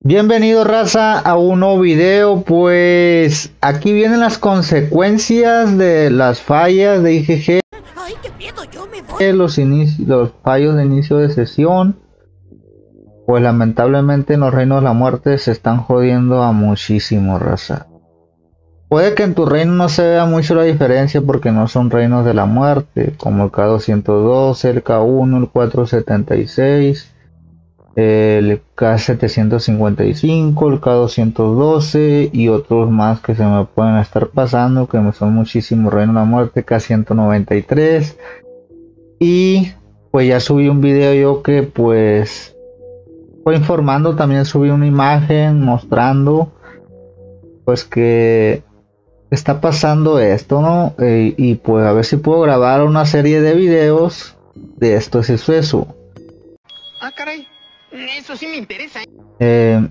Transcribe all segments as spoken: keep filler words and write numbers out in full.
Bienvenido, raza, a un nuevo video. Pues aquí vienen las consecuencias de las fallas de I G G. Ay, qué miedo, yo me voy. Los, los fallos de inicio de sesión. Pues lamentablemente en los reinos de la muerte se están jodiendo a muchísimo, raza. Puede que en tu reino no se vea mucho la diferencia porque no son reinos de la muerte, como el K doscientos doce, el K uno, el cuatrocientos setenta y seis, el K setecientos cincuenta y cinco, el K doscientos doce y otros más que se me pueden estar pasando, que son muchísimos reinos de la muerte, K ciento noventa y tres. Y pues ya subí un video yo que pues fue informando, también subí una imagen mostrando pues que está pasando esto, ¿no? Eh, y pues a ver si puedo grabar una serie de videos de esto suceso. Ah, caray, eso sí me interesa. Eh,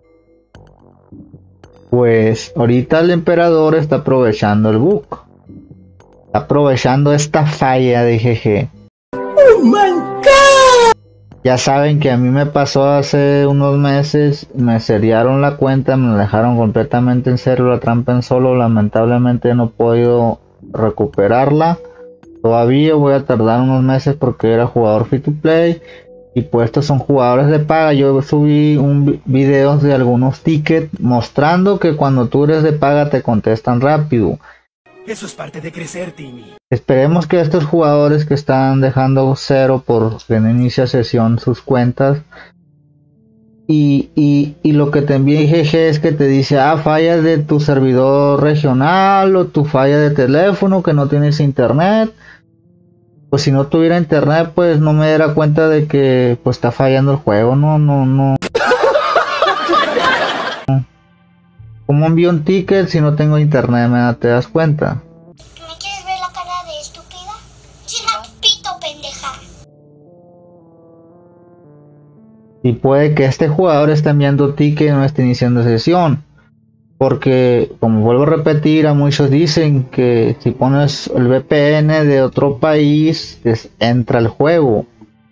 pues ahorita el emperador está aprovechando el bug, está aprovechando esta falla de I G G. Oh my God. Ya saben que a mí me pasó hace unos meses, me seriaron la cuenta, me dejaron completamente en cero, la trampa en solo. Lamentablemente no he podido recuperarla. Todavía voy a tardar unos meses porque era jugador free to play. Y pues estos son jugadores de paga. Yo subí un video de algunos tickets mostrando que cuando tú eres de paga te contestan rápido. Eso es parte de crecer, Timmy. Esperemos que estos jugadores que están dejando cero por que no inicia sesión sus cuentas. Y, y, y lo que te envía I G G es que te dice, ah, fallas de tu servidor regional o tu falla de teléfono, que no tienes internet. Pues si no tuviera internet, pues no me diera cuenta de que pues está fallando el juego. No, no, no. ¿Cómo envío un ticket si no tengo internet? ¿Me te das cuenta? ¿Me quieres ver la cara de estúpida? China pito, pendeja. Y puede que este jugador esté enviando ticket y no esté iniciando sesión. Porque, como vuelvo a repetir, a muchos dicen que si pones el V P N de otro país, es, entra el juego.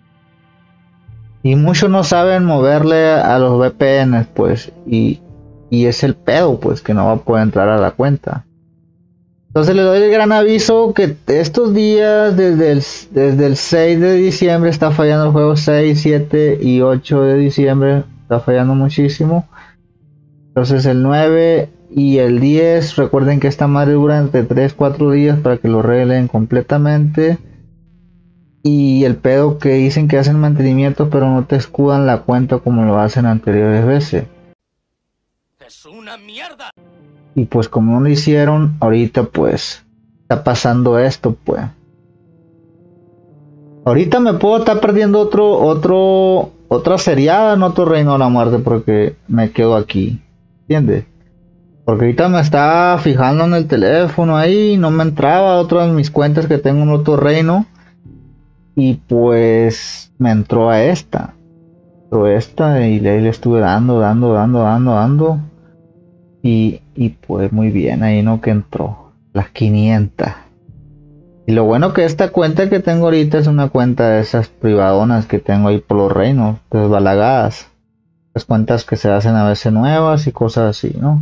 Y muchos no saben moverle a los V P Ns, pues. Y, y es el pedo, pues, que no va a poder entrar a la cuenta. Entonces le doy el gran aviso que estos días, desde el, desde el seis de diciembre, está fallando el juego. Seis, siete y ocho de diciembre está fallando muchísimo. Entonces el nueve y el diez, recuerden que esta madre dura entre tres a cuatro días para que lo arreglen completamente. Y el pedo que dicen que hacen mantenimiento pero no te escudan la cuenta como lo hacen anteriores veces. Es una mierda. Y pues como no lo hicieron, ahorita pues está pasando esto, pues. Ahorita me puedo estar perdiendo otro, otro, otra seriada en otro reino de la muerte porque me quedo aquí. ¿Entiendes? Porque ahorita me estaba fijando en el teléfono ahí, no me entraba otras de mis cuentas que tengo en otro reino. Y pues me entró a esta. Entró esta y le, le estuve dando, dando, dando, dando, dando. Y, y pues muy bien, ahí no que entró. Las quinientas. Y lo bueno que esta cuenta que tengo ahorita es una cuenta de esas privadonas que tengo ahí por los reinos, desbalagadas. Las cuentas que se hacen a veces nuevas y cosas así, ¿no?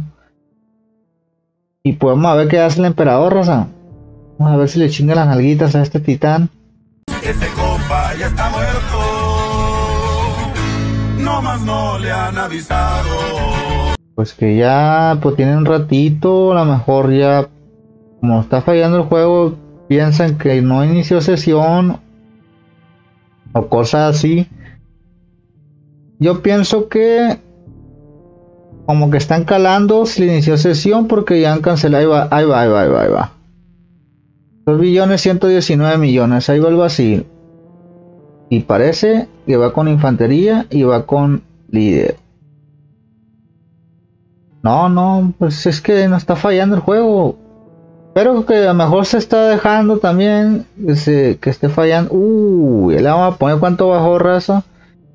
Y pues vamos a ver qué hace el emperador, raza. Vamos a ver si le chinga las nalguitas a este titán. Este compa ya está muerto. No más no le han avisado. Pues que ya pues tiene un ratito, a lo mejor ya como está fallando el juego, piensan que no inició sesión o cosas así. Yo pienso que como que están calando si le inició sesión porque ya han cancelado. Ahí va, ahí va, ahí va, ahí va, ahí va. dos billones ciento diecinueve millones, ahí va el vacío. Y parece que va con infantería y va con líder. No, no, pues es que no está fallando el juego. Pero que a lo mejor se está dejando también que, se, que esté fallando. Uh, le vamos a poner cuánto bajó, raza.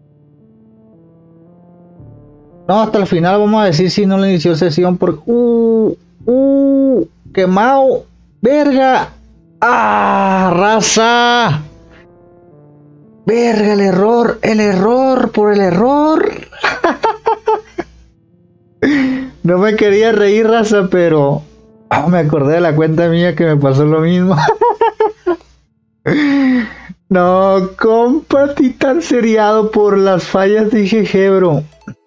No, hasta el final vamos a decir si no le inició sesión porque... Uh, uh, quemado. Verga. Ah, raza. Verga, el error, el error, por el error. No me quería reír, raza, pero oh, me acordé de la cuenta mía que me pasó lo mismo. No, compa, ti tan seriado por las fallas de I G G, bro.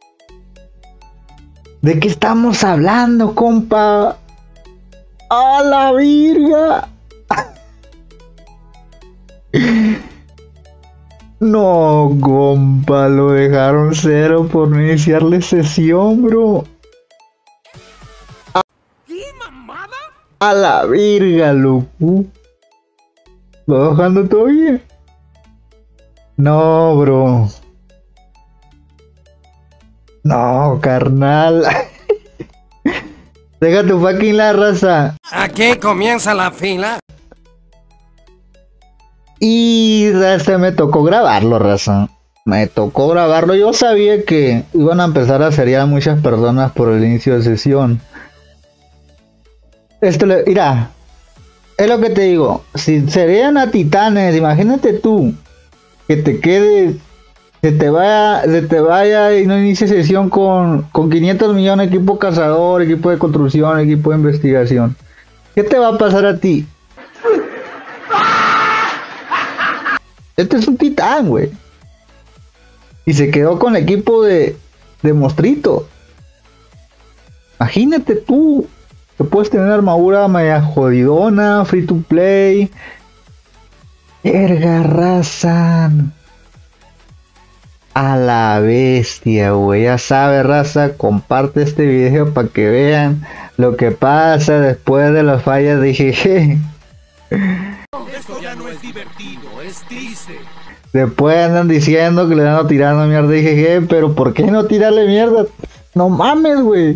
¿De qué estamos hablando, compa? ¡A la virga! No, compa, lo dejaron cero por no iniciarle sesión, bro. ¿Qué mamada? A la virga, loco. ¿Va bajando todavía? No, bro. No, carnal. Deja tu fucking la raza. Aquí comienza la fila. Y raza, me tocó grabarlo, raza. Me tocó grabarlo. Yo sabía que iban a empezar a seriar muchas personas por el inicio de sesión. Esto le... Mira. Es lo que te digo. Si serían a titanes, imagínate tú. Que te quede... Se te vaya, se te vaya y no inicie sesión con, con quinientos millones, equipo cazador, equipo de construcción, equipo de investigación. ¿Qué te va a pasar a ti? Este es un titán, güey. Y se quedó con el equipo de, de Mostrito. Imagínate tú. Que puedes tener armadura media jodidona, free to play. Verga, raza. A la bestia, güey. Ya sabe, raza. Comparte este video para que vean lo que pasa después de las fallas de I G G. Esto ya no es divertido, es triste. Después andan diciendo que le dan tirando mierda a I G G, pero ¿por qué no tirarle mierda? No mames, güey.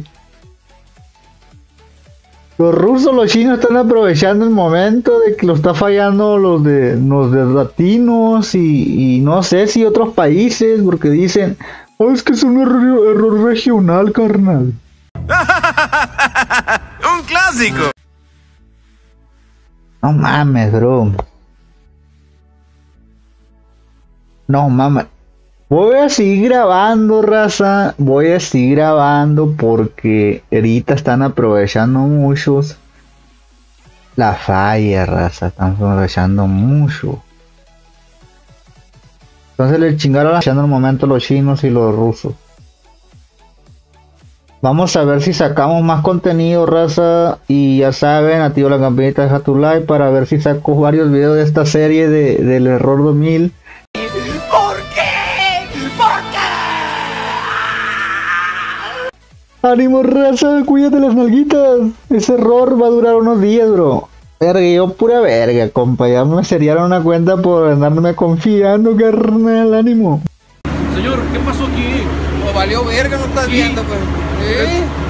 Los rusos, los chinos están aprovechando el momento de que lo está fallando los de los de latinos y, y no sé si otros países, porque dicen, oh, es que es un error, error regional, carnal. Un clásico. No mames, bro. No mames. Voy a seguir grabando, raza. Voy a seguir grabando porque ahorita están aprovechando muchos la falla, raza. Están aprovechando mucho. Entonces le chingaron en el momento los chinos y los rusos. Vamos a ver si sacamos más contenido, raza. Y ya saben, activa la campanita, deja tu like para ver si saco varios videos de esta serie de, del error dos mil. ¿Por qué? ¿Por qué? ánimo, raza, cuídate las nalguitas. Ese error va a durar unos días, bro. Verga, yo pura verga, compa. Ya me seriaron una cuenta por andarme confiando, carnal, ánimo. Señor, ¿qué pasó aquí? No valió verga, no estás viendo, pues. ¿Eh?